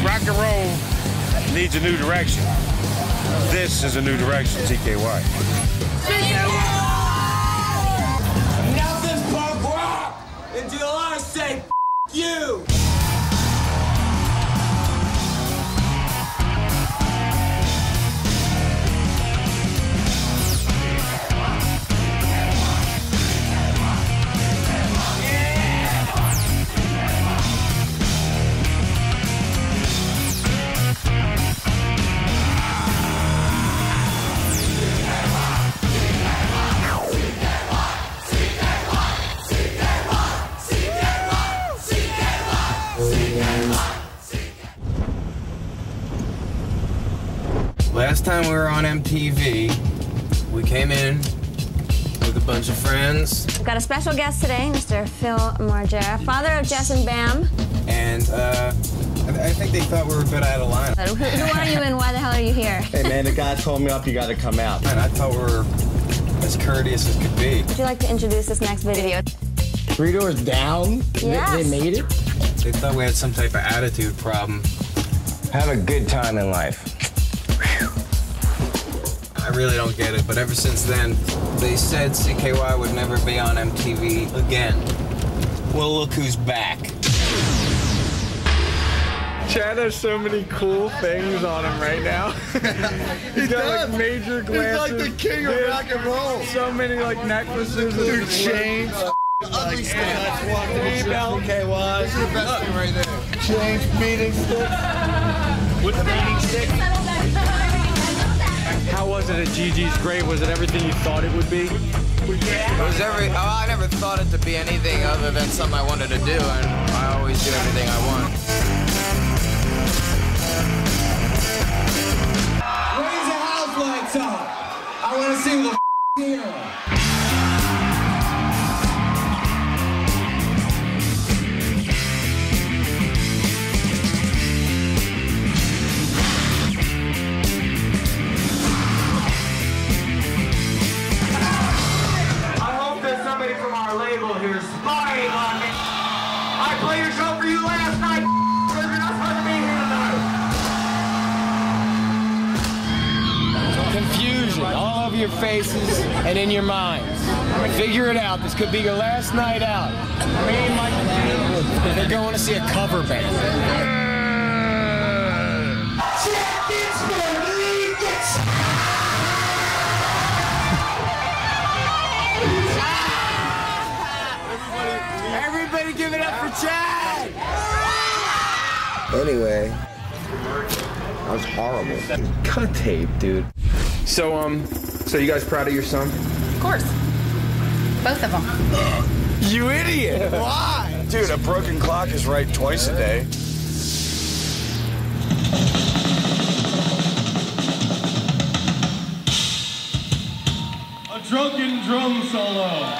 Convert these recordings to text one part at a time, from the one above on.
rock and roll needs a new direction. This is a new direction, CKY. Nothing's punk rock until I say F you. Last time we were on MTV, we came in with a bunch of friends. We've got a special guest today, Mr. Phil Margera, father of Jess and Bam. And I think they thought we were a bit out of line. Who are you and why the hell are you here? Hey man, the guy told me up, you gotta come out. And I thought we were as courteous as could be. Would you like to introduce this next video? 3 doors down? Yes. They made it? They thought we had some type of attitude problem. Have a good time in life. I really don't get it, but ever since then, they said CKY would never be on MTV again. Well, look who's back. Chad has so many cool things on him right now. He's got like major glasses. He's like the king of rock and roll. So many like necklaces. Dude, chains. Ugly stuff. CKY. This is the best thing right there. Chains, beating stick. With the beating stick. How was it at Gigi's Great? Was it everything you thought it would be? It was I never thought it to be anything other than something I wanted to do, and I always do everything I want. Raise the house lights up. I want to see the here. Somebody from our label here spying on me. I played your show for you last night, because you're not supposed to be here tonight. Confusion all over your faces and in your minds. Figure it out. This could be your last night out. Me and Michael, they're going to see a cover band. Everybody give it up for Chad! Anyway, that was horrible. Cut tape, dude. So you guys proud of your son? Of course. Both of them. You idiot! Why? Dude, a broken clock is right twice a day. A drunken drum solo.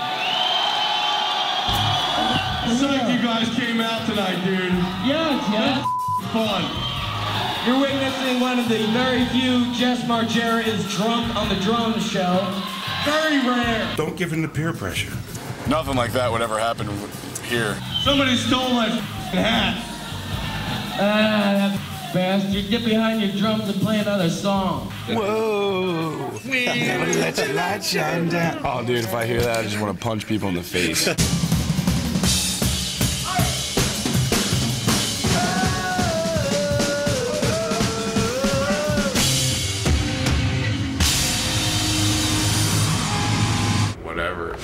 Psyched you guys came out tonight, dude. Yeah. Fun. You're witnessing one of the very few Jess Margera is drunk on the drone show. Very rare. Don't give in to peer pressure. Nothing like that would ever happen here. Somebody stole my hat. That bastard. Get behind your drums and play another song. Whoa! Let your light shine down. Oh, dude, if I hear that, I just want to punch people in the face. Whatever.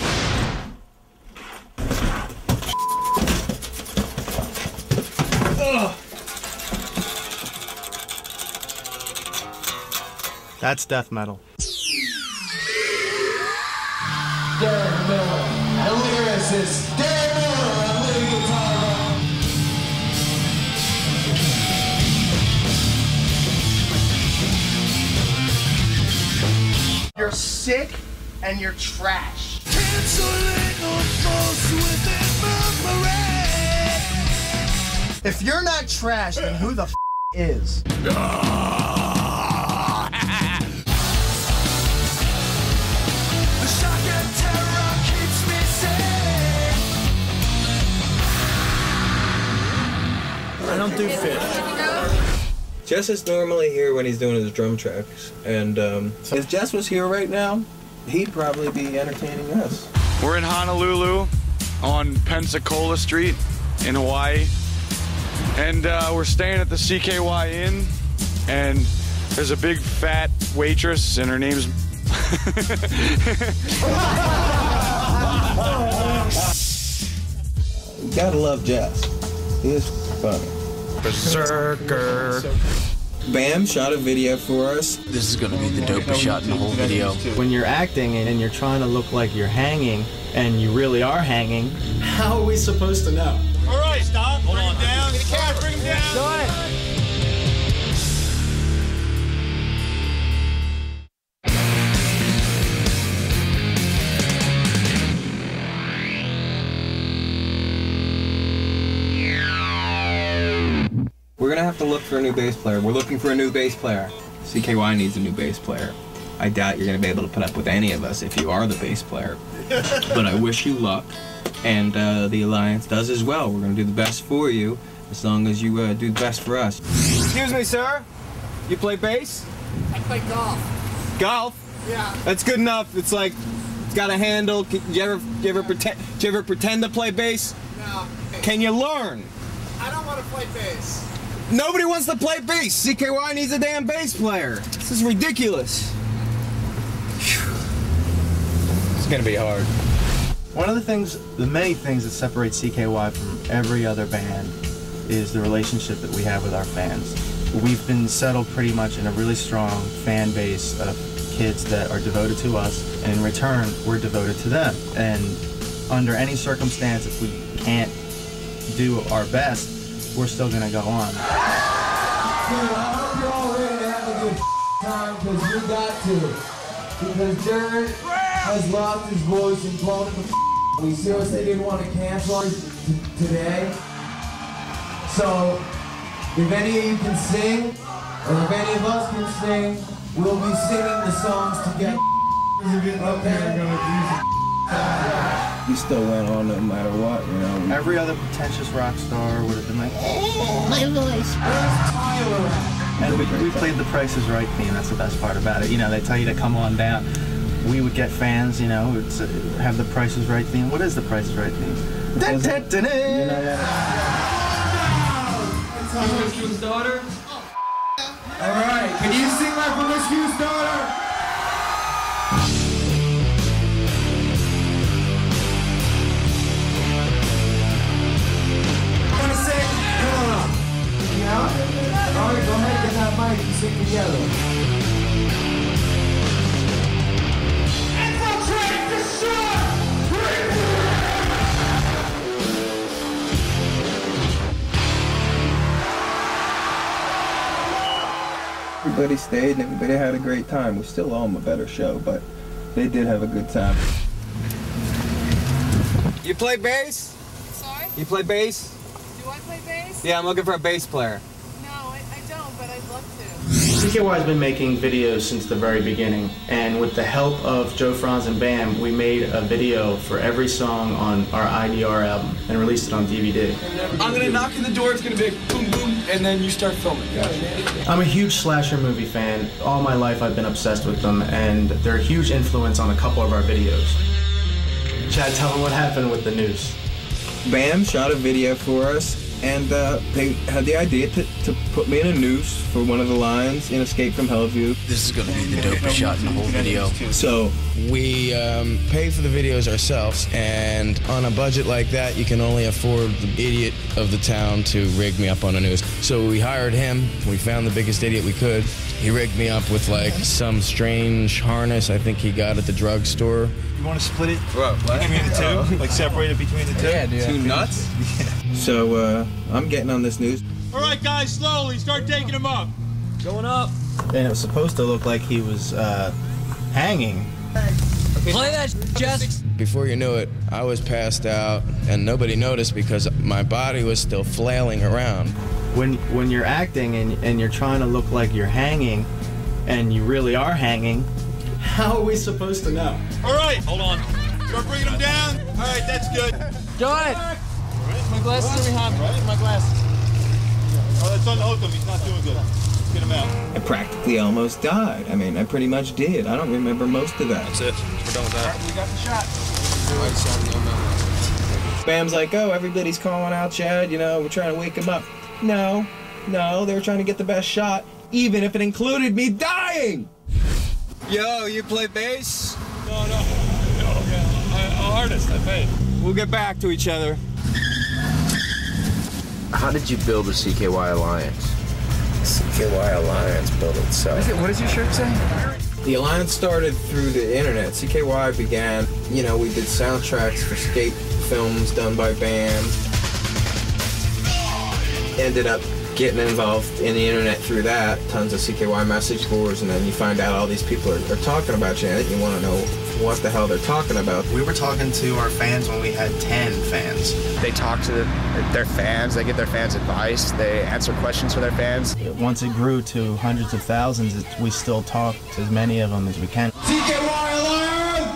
That's death metal. Derek Miller, the lyricist. Derek Miller, a lead guitar. You're sick and you're trash. If you're not trash, then who the f is? I don't do fish. Jess is normally here when he's doing his drum tracks, and if Jess was here right now, he'd probably be entertaining us. We're in Honolulu on Pensacola Street in Hawaii, and we're staying at the CKY Inn, and there's a big fat waitress, and her name's You gotta love Jess. He is funny. Berserker. Bam shot a video for us. This is gonna be the dopest shot in the whole video. When you're acting and you're trying to look like you're hanging, and you really are hanging, how are we supposed to know? All right, stop. Hold on. Down. Get a cat. Bring him down. Go ahead. We're gonna have to look for a new bass player. We're looking for a new bass player. CKY needs a new bass player. I doubt you're gonna be able to put up with any of us if you are the bass player. But I wish you luck, and the Alliance does as well. We're gonna do the best for you, as long as you do the best for us. Excuse me, sir. You play bass? I play golf. Golf? Yeah. That's good enough. It's like it's got a handle. Do you ever pretend to play bass? No. Can you learn? I don't want to play bass. Nobody wants to play bass. CKY needs a damn bass player. This is ridiculous. It's gonna be hard. One of the many things that separate CKY from every other band is the relationship that we have with our fans. We've been settled pretty much in a really strong fan base of kids that are devoted to us, and in return, we're devoted to them. And under any circumstance, if we can't do our best, we're still gonna go on. Dude, I hope you're all ready to have a good time, because we got to. Because Jared has lost his voice and blown it the We seriously didn't want to cancel today. So, if any of you can sing, or if any of us can sing, we'll be singing the songs together. You still went on no matter what, you know. Every other pretentious rock star would have been like, oh, my voice. And we played the Price is Right theme. That's the best part about it. You know, they tell you to come on down. We would get fans, you know, have the Price is Right theme. What is the Price is Right theme? You know Promiscuous Daughter? Alright, can you sing my Promiscuous Daughter? Wanna sing? No. Yeah? Alright, go ahead, get that mic and sing together. Infiltrate, destroy, Everybody stayed and everybody had a great time. We still owe them a better show, but they did have a good time. You play bass? Sorry? You play bass? Do I play bass? Yeah, I'm looking for a bass player. No, I don't, but I'd love to. CKY has been making videos since the very beginning, and with the help of Joe Franz and Bam, we made a video for every song on our IDR album and released it on DVD. I'm gonna knock on the door, it's gonna be like boom, boom, and then you start filming. I'm a huge slasher movie fan. All my life I've been obsessed with them, and they're a huge influence on a couple of our videos. Chad, tell them what happened with the noose. Bam shot a video for us, and they had the idea to put me in a noose for one of the lines in Escape from Hellview. This is gonna be the dopest shot in the whole video. So we pay for the videos ourselves, and on a budget like that, you can only afford the idiot of the town to rig me up on a noose. So we hired him. We found the biggest idiot we could. He rigged me up with like some strange harness I think he got at the drugstore. You want to split it between the two? Like separate it between the two? Yeah, dude. Two nuts? So I'm getting on this news. All right, guys, slowly start taking them up. Going up. And it was supposed to look like he was hanging. Play that, Jess. Before you knew it, I was passed out, and nobody noticed because my body was still flailing around. When you're acting and you're trying to look like you're hanging, and you really are hanging, how are we supposed to know? All right, hold on. Start bringing them down. All right, that's good. Go ahead. My glasses are behind me. My glasses. Oh, let's unhook him. He's not doing good. Let's get him out. I practically almost died. I mean, I pretty much did. I don't remember most of that. That's it. We're done with that. We got the shot. Bam's like, oh, everybody's calling out Chad, you know, we're trying to wake him up. No, they were trying to get the best shot, even if it included me dying! Yo, you play bass? No, yeah, I'm an artist, I paid. We'll get back to each other. How did you build the CKY Alliance? CKY Alliance built itself. What does your shirt say? The Alliance started through the internet. CKY began, you know, we did soundtracks for skate films done by BAM. Ended up getting involved in the internet through that. Tons of CKY message boards, and then you find out all these people are talking about you, and you want to know what the hell they're talking about. We were talking to our fans when we had 10 fans. They talk to their fans, they give their fans advice, they answer questions for their fans. Once it grew to hundreds of thousands, we still talk to as many of them as we can. CKY Alliance!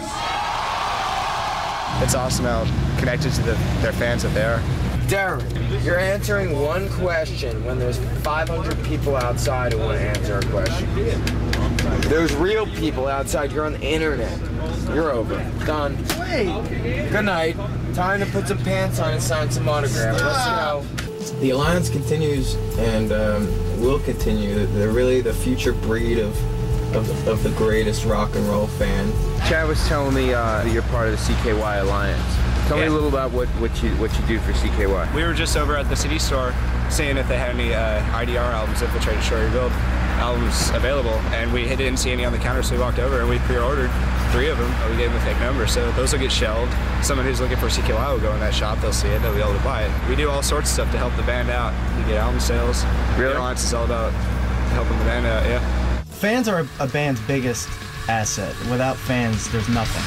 It's awesome how connected to their fans that they are. Darren, you're answering one question when there's 500 people outside who want to answer a question. There's real people outside. You're on the internet. You're over. Done. Wait. Good night. Time to put some pants on and sign some autographs. Let's go. The Alliance continues and will continue. They're really the future breed of the greatest rock and roll fan. Chad was telling me that you're part of the CKY Alliance. Tell me a little about what you do for CKY. We were just over at the CD store seeing if they had any IDR albums, Infiltrated Shore Rebuild albums available, and we didn't see any on the counter, so we walked over and we pre-ordered 3 of them. We gave them a fake number, so those will get shelved. Someone who's looking for CKY will go in that shop, they'll see it, they'll be able to buy it. We do all sorts of stuff to help the band out. We get album sales. Really? The Alliance is all about helping the band out, yeah. Fans are a band's biggest asset. Without fans, there's nothing.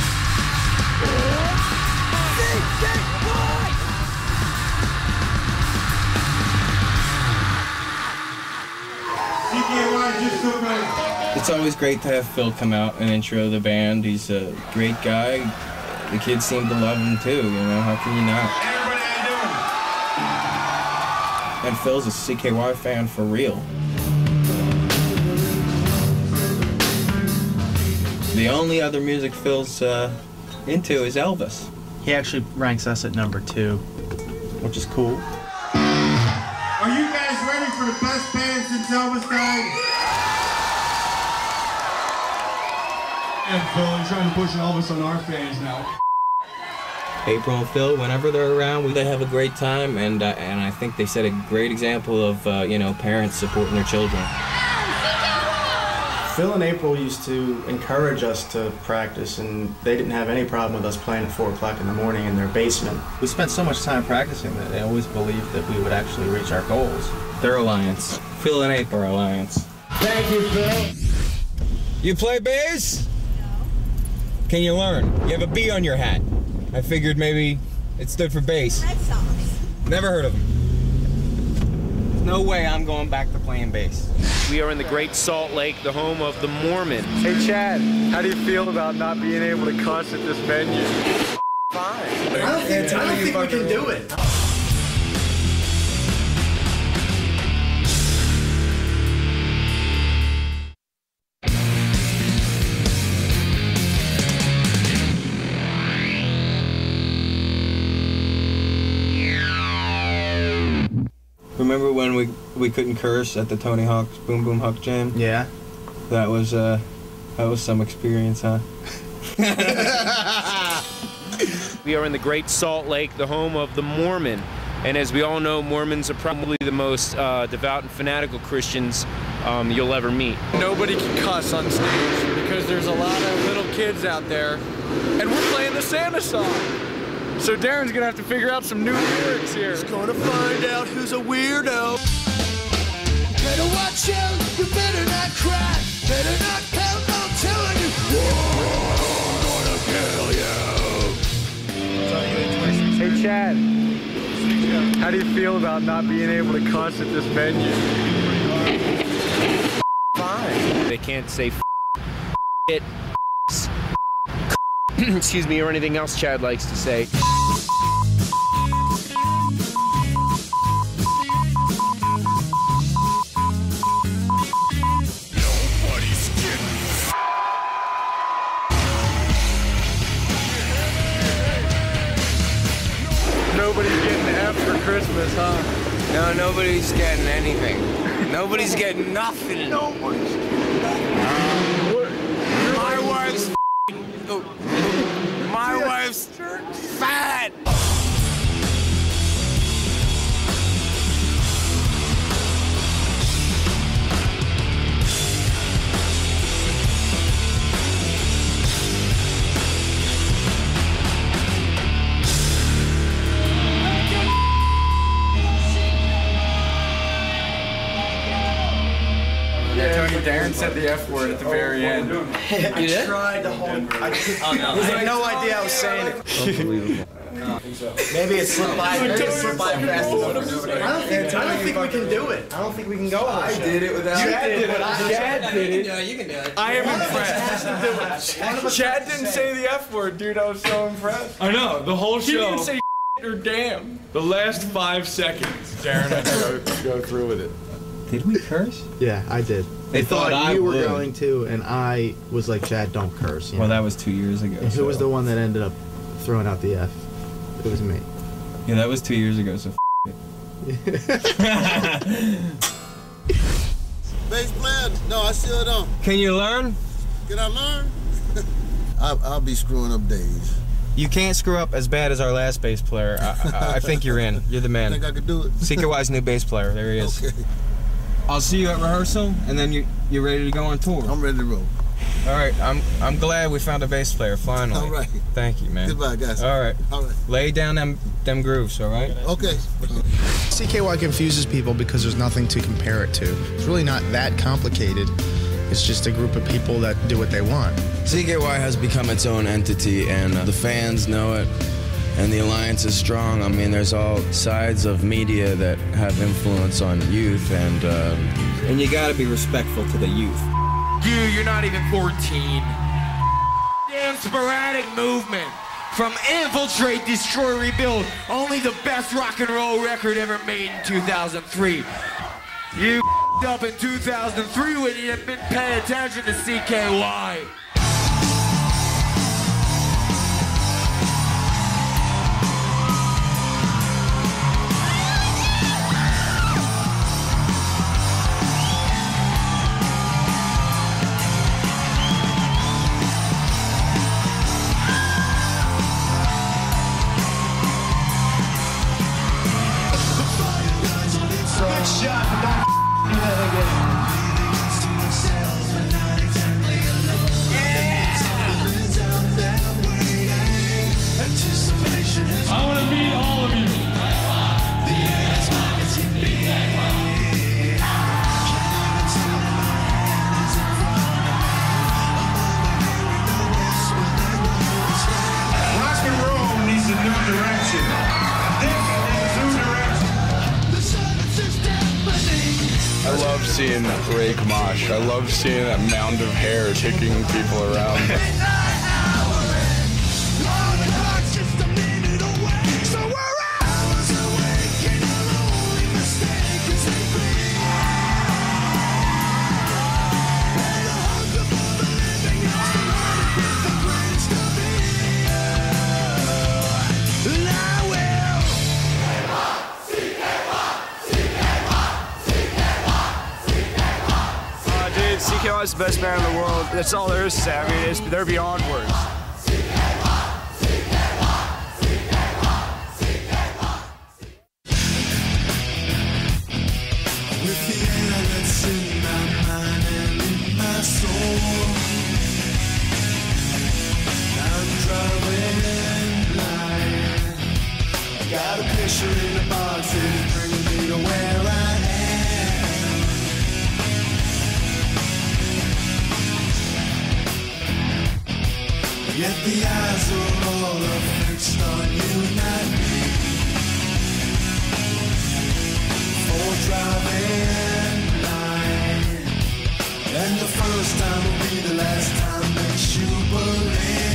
It's always great to have Phil come out and intro the band. He's a great guy. The kids seem to love him too, you know, how can you not? And Phil's a CKY fan for real. The only other music Phil's into is Elvis. He actually ranks us at number 2, which is cool. Are you guys ready for the best band since Elvis died? And Phil, you're trying to push Elvis on our fans now. April and Phil, whenever they're around, they have a great time, and I think they set a great example of you know, parents supporting their children. Phil and April used to encourage us to practice, and they didn't have any problem with us playing at 4 o'clock in the morning in their basement. We spent so much time practicing that they always believed that we would actually reach our goals. Their alliance. Phil and April alliance. Thank you, Phil. You play bass? Can you learn? You have a B on your hat. I figured maybe it stood for bass. Red Sox. Never heard of them. There's no way I'm going back to playing bass. We are in the Great Salt Lake, the home of the Mormons. Hey Chad, how do you feel about not being able to concert this venue? Fine. I don't think we can do it. Remember when we couldn't curse at the Tony Hawk's Boom Boom Huck Jam? Yeah. That was some experience, huh? We are in the Great Salt Lake, the home of the Mormon. And as we all know, Mormons are probably the most devout and fanatical Christians you'll ever meet. Nobody can cuss on stage because there's a lot of little kids out there, and we're playing the Santa song. So Darren's gonna have to figure out some new lyrics here. He's gonna find out who's a weirdo. Better watch out, you better not cry, better not pout, I'm telling you. I'm gonna kill you. Hey Chad, how do you feel about not being able to concert this venue? Fine. They can't say it, excuse me, or anything else Chad likes to say. us, huh? No, nobody's getting anything. Nobody's getting nothing. Nobody's My wife's fat. Darren said the F word at the very end. I tried the whole. I had no idea I was saying it. Unbelievable. Maybe it slipped by. Maybe it slipped by fast enough. I don't think we can do it. I don't think we can go. I did it without. Chad did it. Chad did it. Yeah, you can do it. I am impressed. Chad didn't say the F word, dude. I was so impressed. I know, the whole show. He didn't say or damn. The last 5 seconds, Darren had to go through with it. Did we curse? Yeah, I did. They thought you were going to, and I was like, Chad, don't curse. Well, that was 2 years ago. And who was the one that ended up throwing out the F? It was me. Yeah, that was 2 years ago, so it. Bass player? No, I still don't. Can you learn? Can I learn? I'll be screwing up days. You can't screw up as bad as our last bass player. I think you're in. You're the man. Think I could do it? CKY's new bass player. There he is. Okay. I'll see you at rehearsal, and then you're ready to go on tour. I'm ready to roll. All right. I'm glad we found a bass player finally. All right. Thank you, man. Goodbye, guys. All right. All right. Lay down them grooves, all right? Okay. CKY confuses people because there's nothing to compare it to. It's really not that complicated. It's just a group of people that do what they want. CKY has become its own entity, and the fans know it, and the alliance is strong. I mean, there's all sides of media that have influence on youth, and you gotta be respectful to the youth. You're not even 14. Damn sporadic movement. From Infiltrate, Destroy, Rebuild, only the best rock and roll record ever made in 2003. You up in 2003 when you didn't pay attention to CKY. I want to meet all of you. Rock and roll needs a new direction. This is new direction. I love seeing Ray Kamash. I love seeing that mound of hair kicking people around. CKY is the best band in the world. That's all there is to say. I mean, they're beyond words. With the air that's in my mind and in my soul, I'm driving blind. I got a picture in a box that's bringing me to where I am. Yet the eyes are all fixed on you, not me. For driving blind, and the first time will be the last time that you believe.